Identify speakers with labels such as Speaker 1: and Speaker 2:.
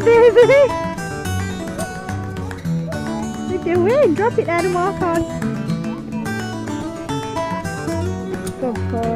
Speaker 1: baby. What are you doing? Drop it there and walk on. Good boy.